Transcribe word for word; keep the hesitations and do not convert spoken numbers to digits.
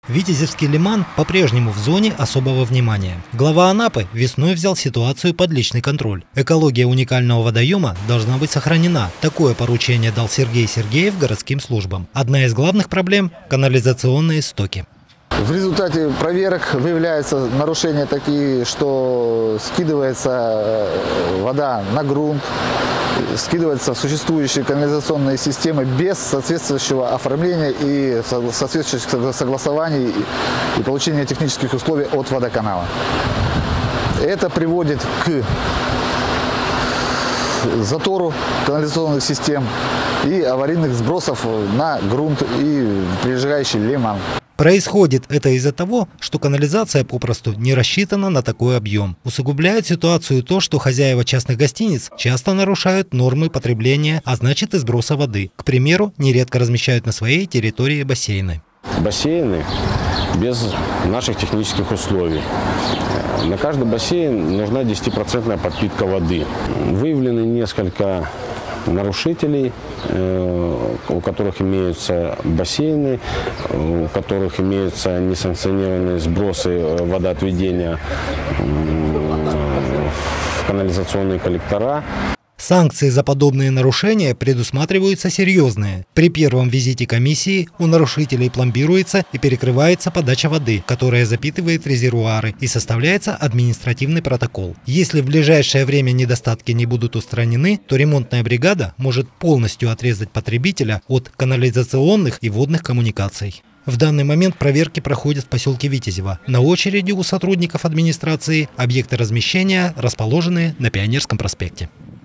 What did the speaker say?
Витязевский лиман по-прежнему в зоне особого внимания. Глава Анапы весной взял ситуацию под личный контроль. Экология уникального водоема должна быть сохранена. Такое поручение дал Сергей Сергеев городским службам. Одна из главных проблем – канализационные стоки. В результате проверок выявляются нарушения такие, что скидывается вода на грунт, скидываются существующие канализационные системы без соответствующего оформления и соответствующих согласований и получения технических условий от водоканала. Это приводит к затору канализационных систем и аварийных сбросов на грунт и прилегающий лиман. Происходит это из-за того, что канализация попросту не рассчитана на такой объем. Усугубляет ситуацию то, что хозяева частных гостиниц часто нарушают нормы потребления, а значит и сброса воды. К примеру, нередко размещают на своей территории бассейны. Бассейны без наших технических условий. На каждый бассейн нужна десятипроцентная подпитка воды. Выявлены несколько нарушителей, у которых имеются бассейны, у которых имеются несанкционированные сбросы водоотведения в канализационные коллектора. Санкции за подобные нарушения предусматриваются серьезные. При первом визите комиссии у нарушителей пломбируется и перекрывается подача воды, которая запитывает резервуары, и составляется административный протокол. Если в ближайшее время недостатки не будут устранены, то ремонтная бригада может полностью отрезать потребителя от канализационных и водных коммуникаций. В данный момент проверки проходят в поселке Витязево. На очереди у сотрудников администрации объекты размещения, расположенные на Пионерском проспекте.